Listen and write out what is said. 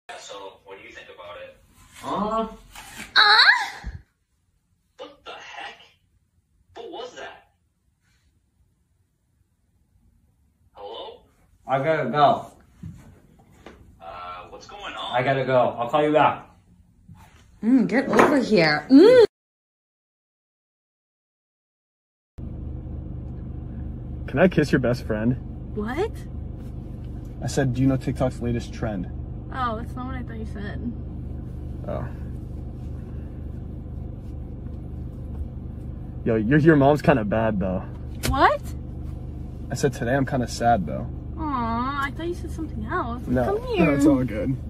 So, what do you think about it? What the heck? What was that? Hello? I gotta go. What's going on? I gotta go. I'll call you back. Get over here. Can I kiss your best friend? What? I said, do you know TikTok's latest trend? Oh, that's not what I thought you said. Oh. Yo, your mom's kind of bad, though. What? I said today I'm kind of sad, though. Aw, I thought you said something else. No, Come here. it's all good.